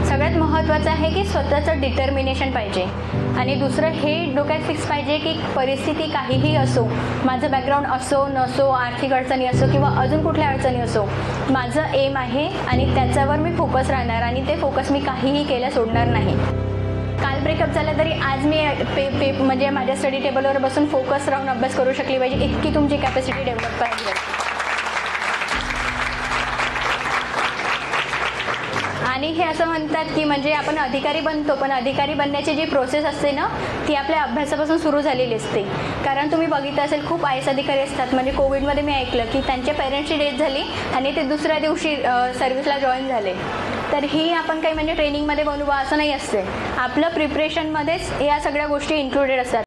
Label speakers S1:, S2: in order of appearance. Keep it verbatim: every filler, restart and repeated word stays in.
S1: सगळ्यात महत्त्वाचं आहे की स्वतःचं डिटर्मिनेशन पाहिजे आणि दुसरं हे डोक्यात फिक्स पाहिजे की परिस्थिती काहीही असो, माझं बॅकग्राऊंड असो नसो, आर्थिक अडचणी असो किंवा अजून कुठल्या अडचणी असो, माझं एम आहे आणि त्याच्यावर मी फोकस राहणार आणि ते फोकस मी काहीही केल्या सोडणार नाही. काल ब्रेकअप झाला तरी आज मी पे पे म्हणजे माझ्या स्टडी टेबलवर बसून फोकस राहून अभ्यास करू शकली पाहिजे, इतकी तुमची कॅपॅसिटी डेव्हलप पाहिजे. आणि हे असं म्हणतात की म्हणजे आपण अधिकारी बनतो, पण अधिकारी बनण्याची जी प्रोसेस असते ना ती आपल्या अभ्यासापासून सुरू झालेली असते. कारण तुम्ही बघितलं असेल खूप आय एस अधिकारी असतात, म्हणजे कोविडमध्ये मी ऐकलं की त्यांच्या पेरेंट्सची डेथ झाली आणि ते दुसऱ्या दिवशी सर्व्हिसला जॉईन झाले. तर ही आपण काही म्हणजे ट्रेनिंगमध्ये बनवू असं नाही असते, आपलं प्रिपरेशनमध्येच या सगळ्या गोष्टी इन्क्लुडेड असतात.